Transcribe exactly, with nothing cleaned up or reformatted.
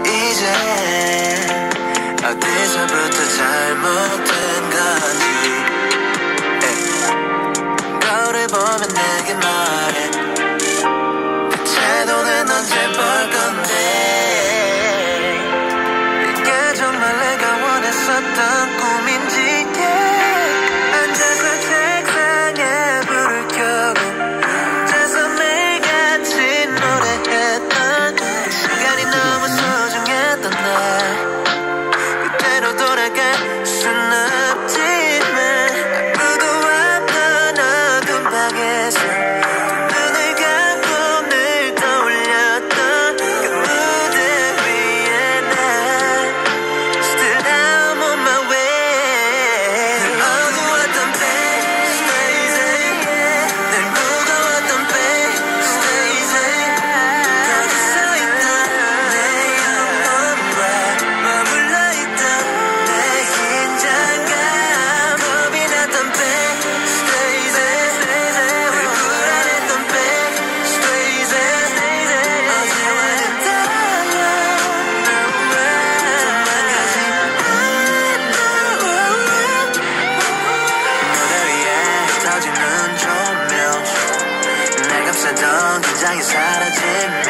이제 어디서부터 잘못된 건지 거울을 보면 내게 말해 대체 너는 언제 볼 건데 이게 정말 내가 원했었던 꿈인지 yeah. 앉아서 책상에 불을 켜고 혼자서 매일같이 노래했던 시간이 너무 소중했던 날 그대로 돌아갈 순 없지만 아무도 없던 어두운 방에서 눈을 감고 늘 떠올렸던 그 무대 위에 난 Still I'm on my way 늘 어두웠던 face crazy 늘 무거웠던 face crazy 거기 서있던 내 영혼과 머물러 있던 내 긴장감 겁이 났던 face crazy 늘 불안했던 face crazy 어제와는 달라 조만까지 무대 위에 터지는 조명 날 감싸던 긴장이 사라진